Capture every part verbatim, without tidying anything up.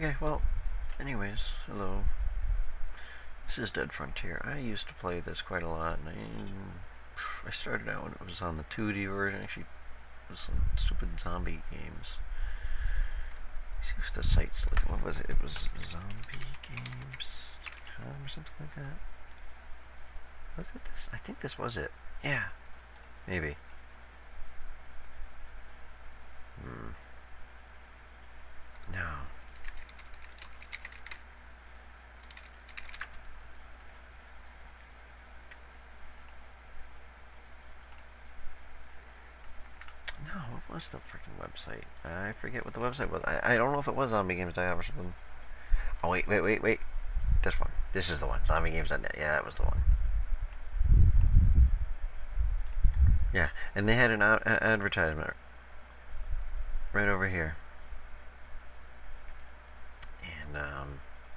Okay, well, anyways, hello. This is Dead Frontier. I used to play this quite a lot, and I, I started out when it was on the two D version. Actually, it was some stupid zombie games. Let's see if the site's like, what was it? It was zombie games dot com or something like that. Was it this? I think this was it. Yeah, maybe. Hmm. No. No, what was the freaking website? I forget what the website was. I, I don't know if it was zombie games dot com or something. Oh, wait, wait, wait, wait. This one. This is the one. zombie games dot net. Yeah, that was the one. Yeah, and they had an ad advertisement right over here. And, um...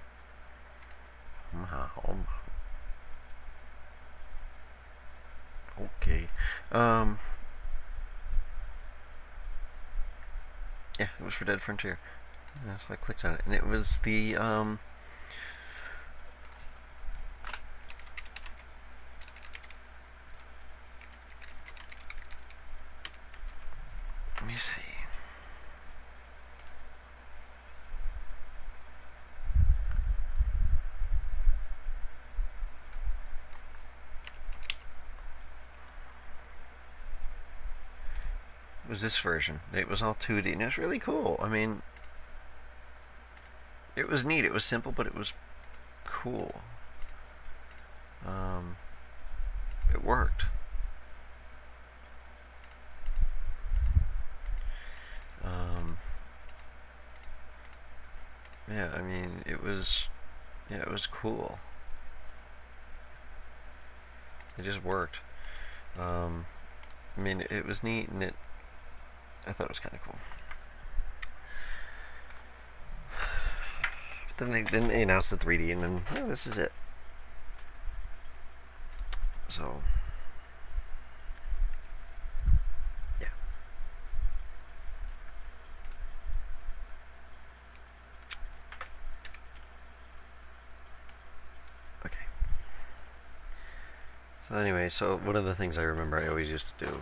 Okay. Um... Yeah, it was for Dead Frontier. Yeah, so I clicked on it, and it was the, um... let me see. It was this version. It was all two D, and it was really cool. I mean, it was neat. It was simple, but it was cool. Um, it worked. Um, yeah, I mean, it was, yeah, it was cool. It just worked. Um, I mean, it was neat, and it, I thought it was kind of cool. But then they, then they announced the three D, and then, oh, this is it. So, yeah. Okay. So anyway, so one of the things I remember I always used to do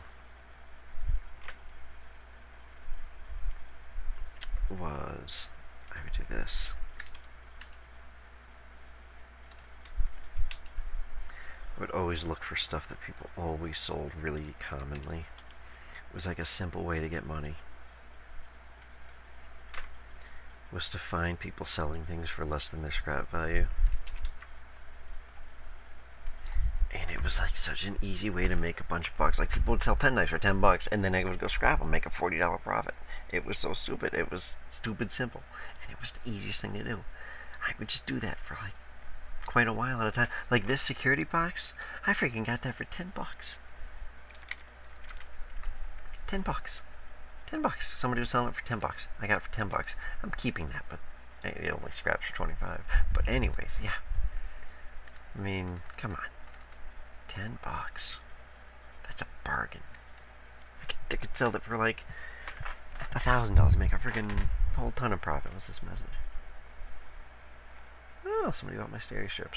was I would do this. I would always look for stuff that people always sold really commonly. It was like a simple way to get money. Was to find people selling things for less than their scrap value. And it was like such an easy way to make a bunch of bucks. Like people would sell pen knives for ten bucks, and then I would go scrap them, make a forty dollar profit. It was so stupid. It was stupid simple, and it was the easiest thing to do. I would just do that for like quite a while at a time. Like this security box, I freaking got that for ten bucks. Ten bucks. Ten bucks. Somebody was selling it for ten bucks. I got it for ten bucks. I'm keeping that, but it only scraps for twenty-five. But anyways, yeah. I mean, come on. Ten bucks. That's a bargain. I could, I could sell it for like a thousand dollars, make a freaking whole ton of profit. What's this message? Oh, somebody bought my stereo strips.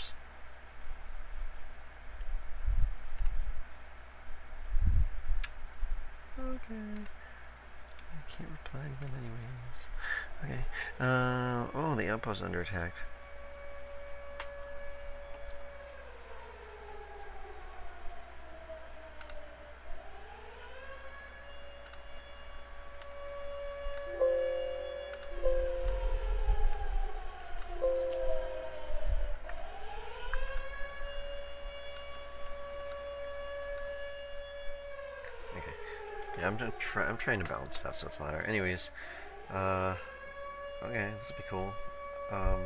Okay. I can't reply to them anyways. Okay. Uh, oh, the outpost's under attack. I'm just try I'm trying to balance it out so it's louder. Anyways, uh, okay, this will be cool. Um,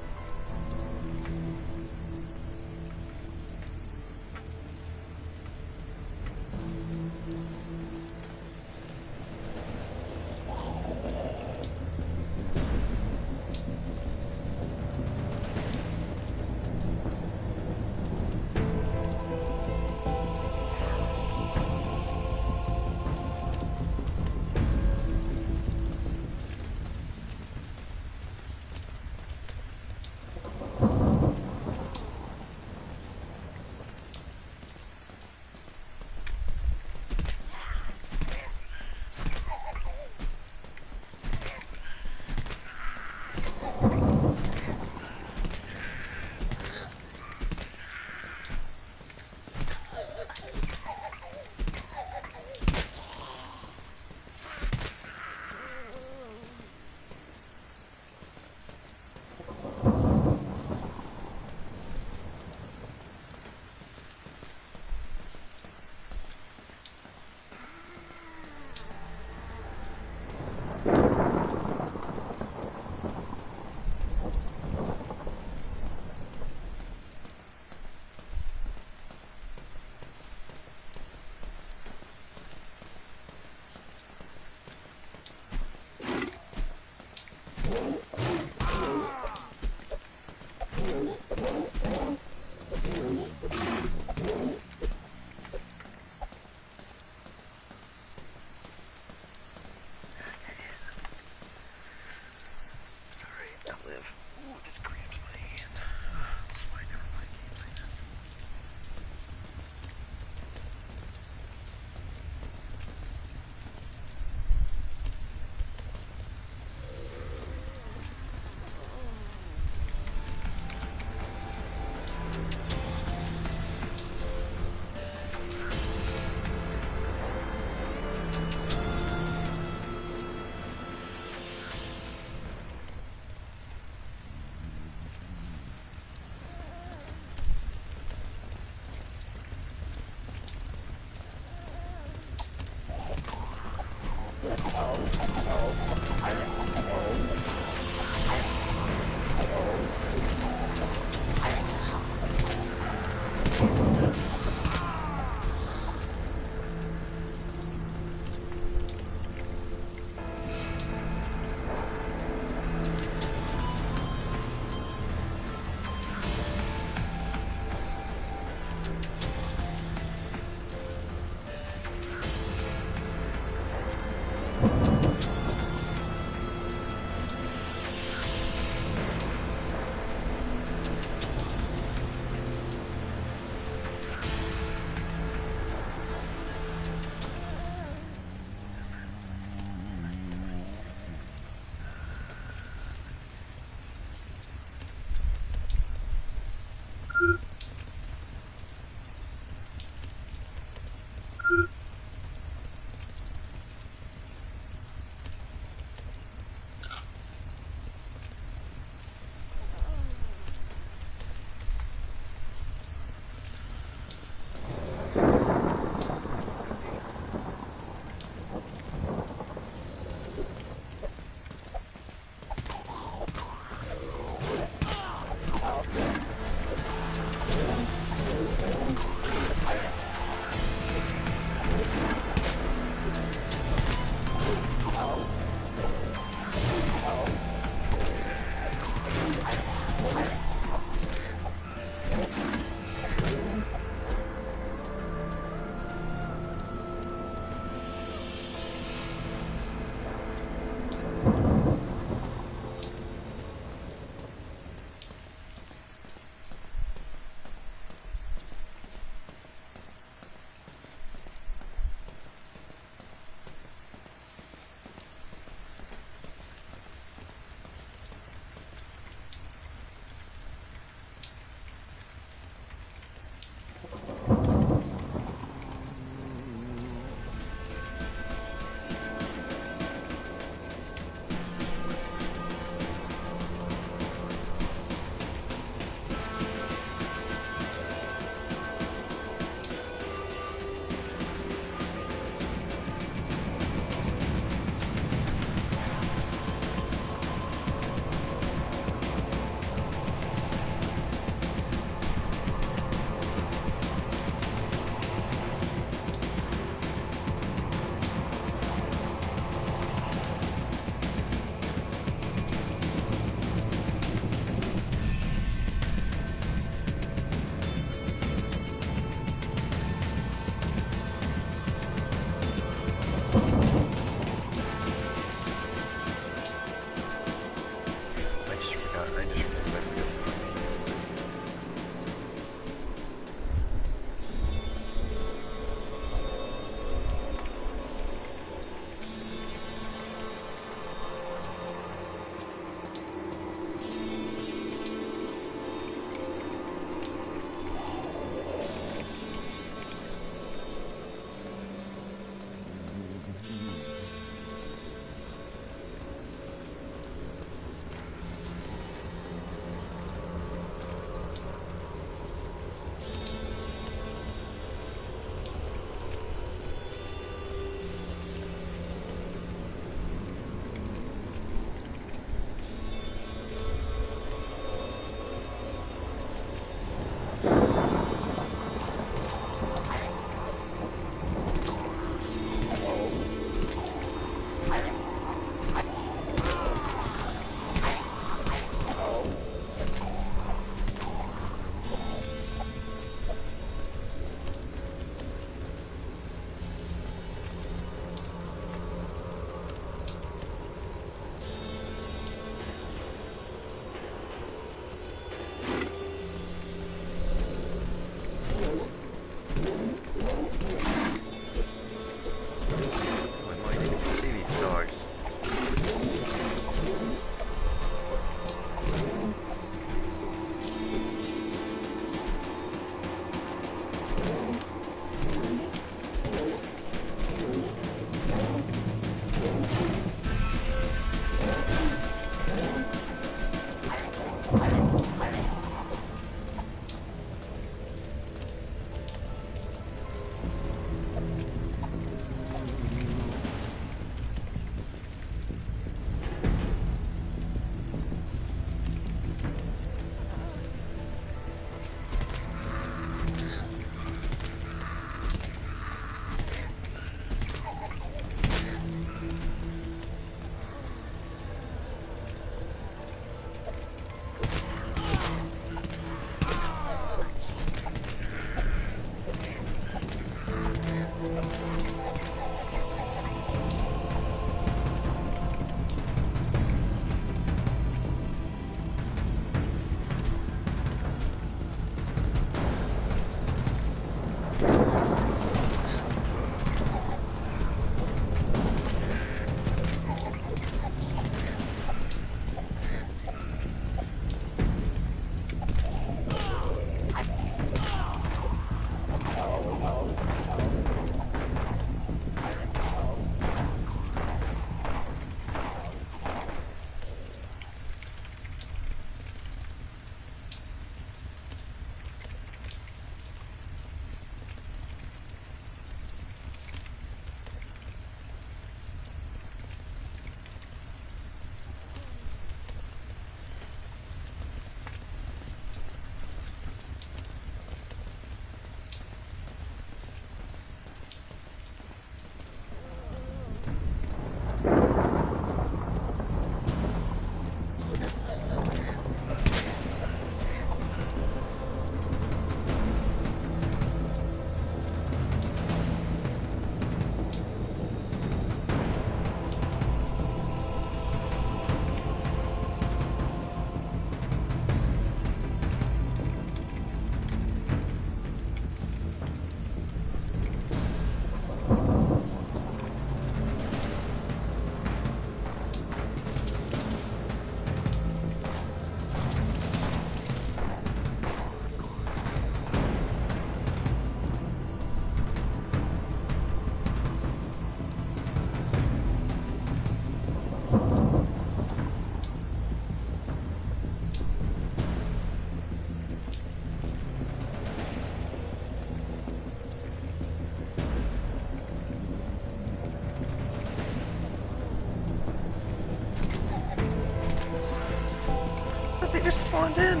spawned in.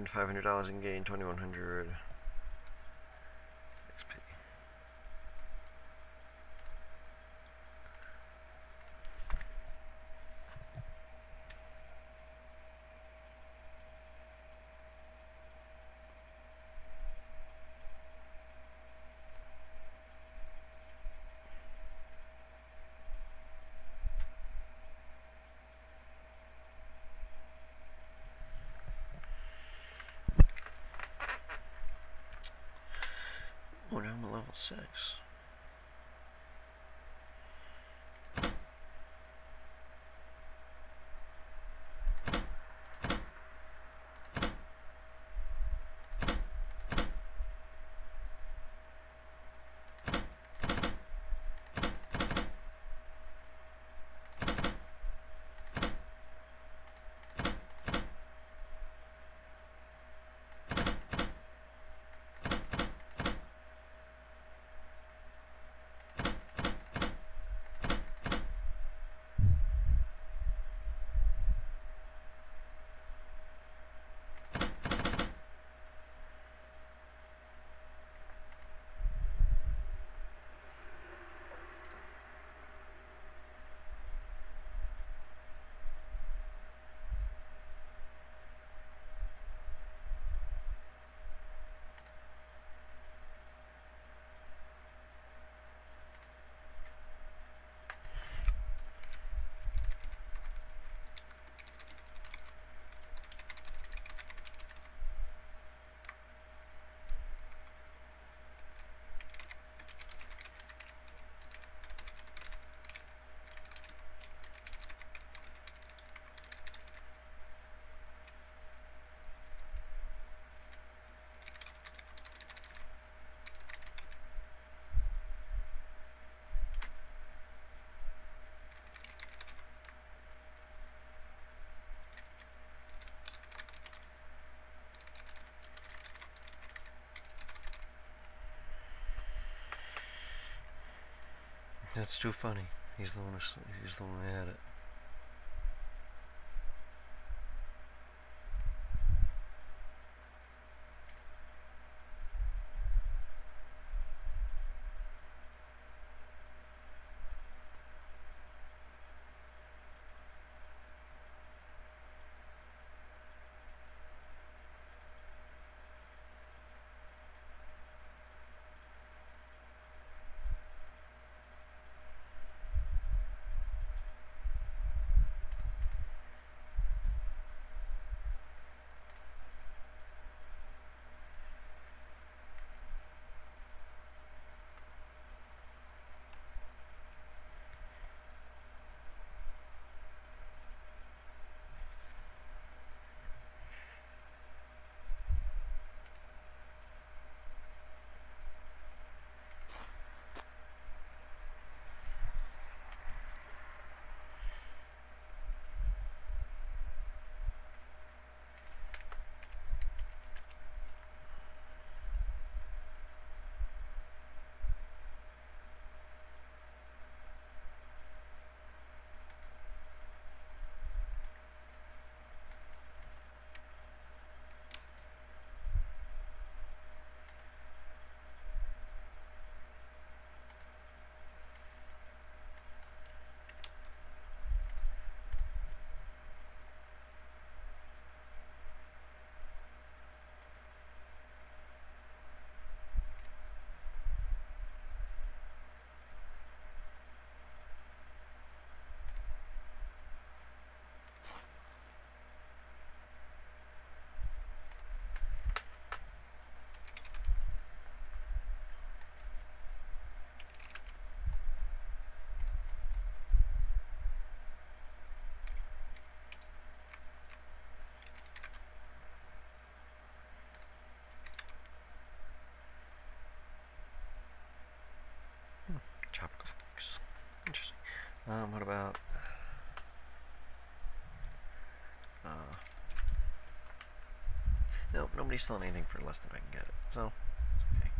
earned five hundred dollars in gain, twenty-one hundred X P. Oh, now I'm at level six. That's too funny. He's the one who, he's the one who had it. Tropical flux. Interesting. Um, what about... Uh, nope, nobody's selling anything for less than I can get it, so it's okay.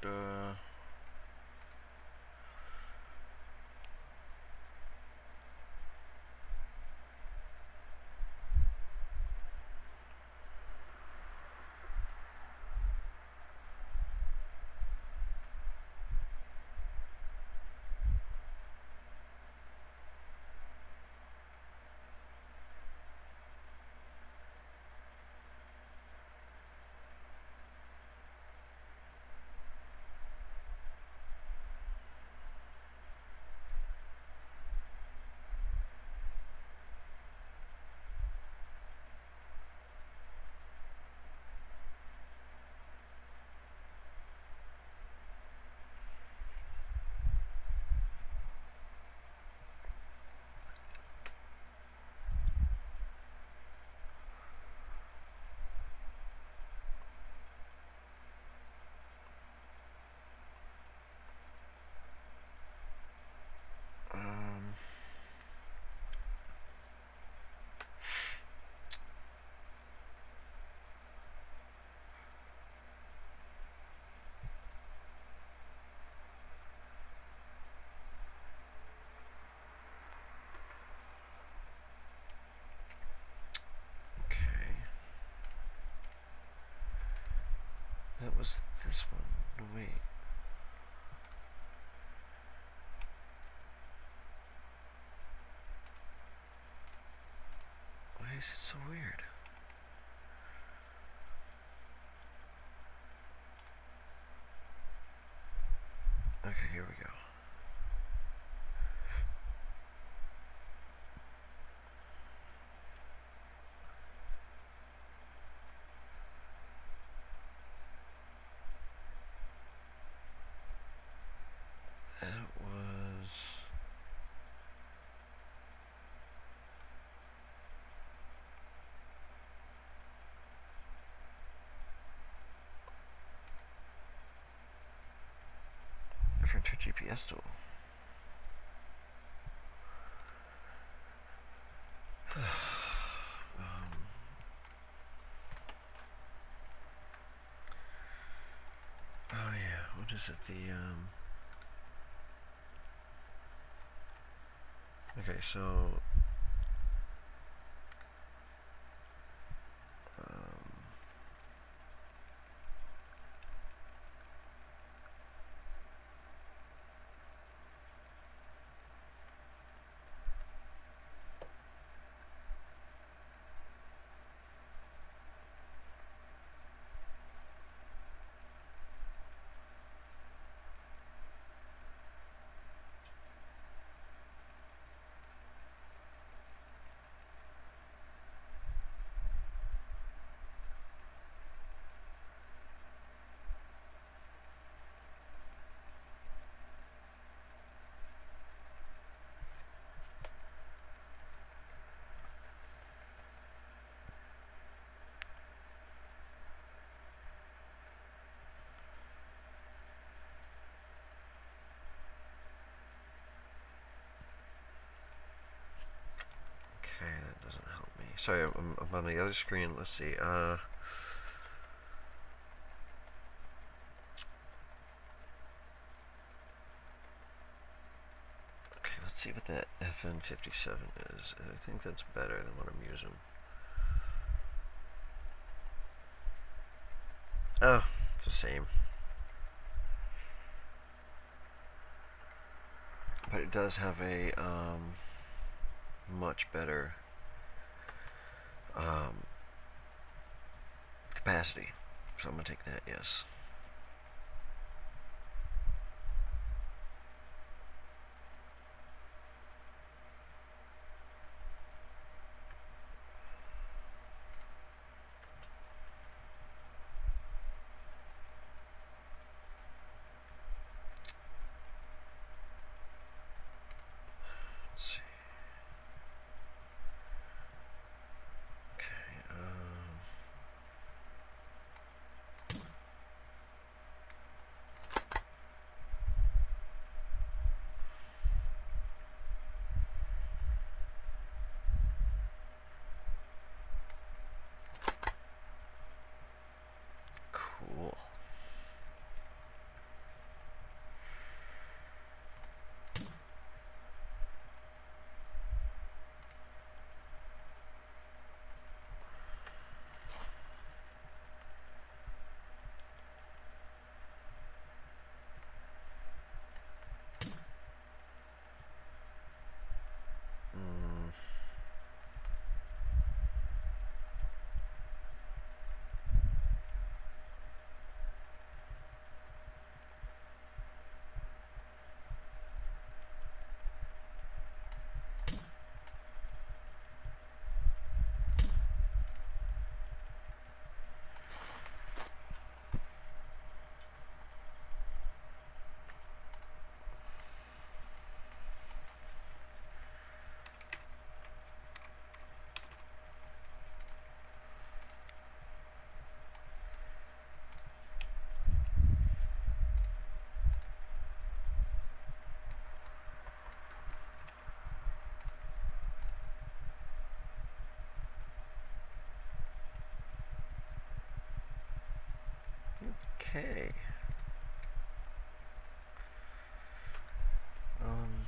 uh, um, okay. That was this one. No, wait. Why is it so weird? Okay, here we go. That was... different G P S tool. um, oh yeah, what is it? The um. Okay, so. Um, Okay, that doesn't help me. Sorry, I'm, I'm on the other screen. Let's see. Uh, okay, let's see what that F N fifty-seven is. I think that's better than what I'm using. Oh, it's the same. But it does have a um, much better um, capacity. So I'm going to take that, yes. Let's see. Okay, um... Okay. Um...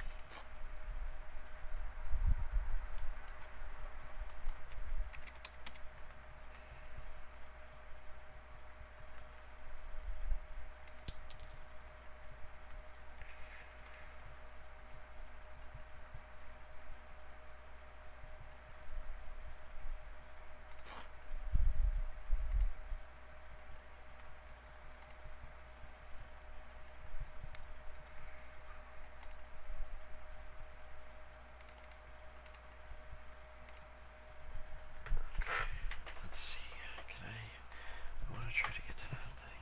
Let's see. Can I... I want to try to get to that thing.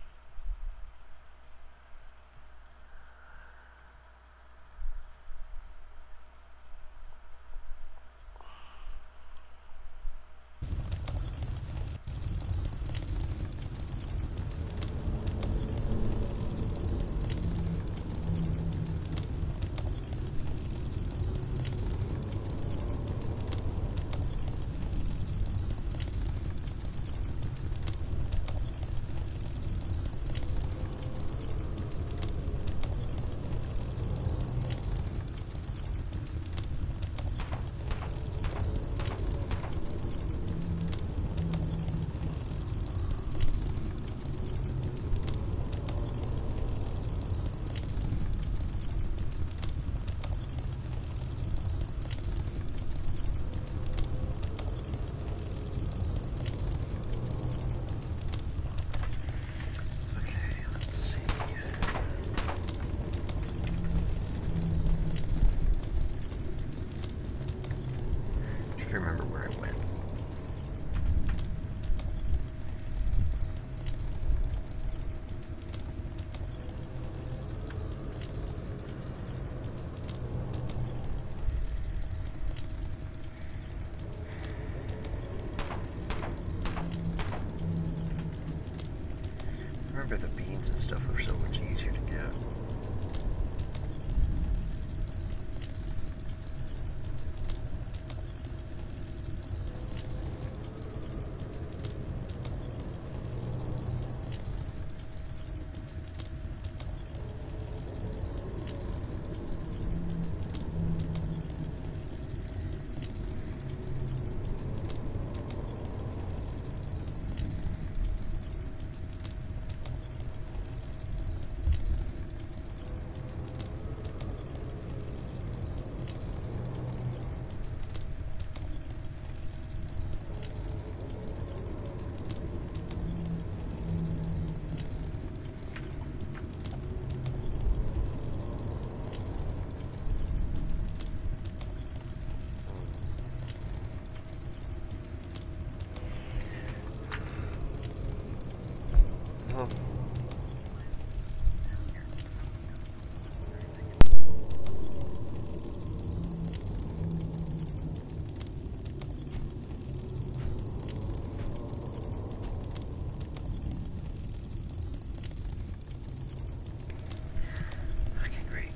Remember where I went. Remember the beans and stuff were so much easier to get. Oh. Okay, great.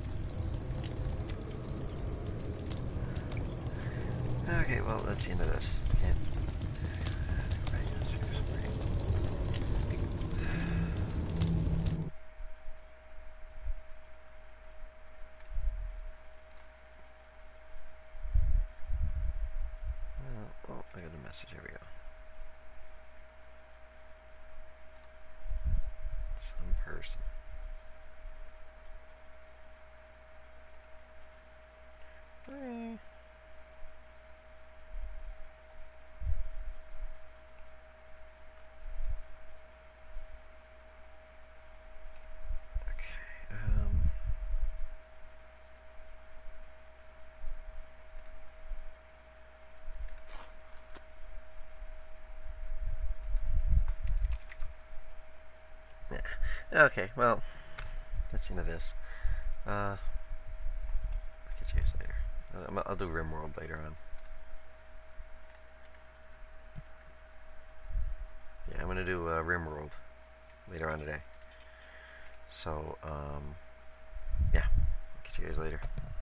Okay, well, that's the end of this. Can't Oh, I got a message. Here we go. Some person. Hey. Okay. Um. Yeah. Okay. Well, that's the end of this. Uh. I'll catch you guys later. Uh, I'll do RimWorld later on. Yeah, I'm gonna do uh, RimWorld later on today. So, um, yeah, I'll catch you guys later.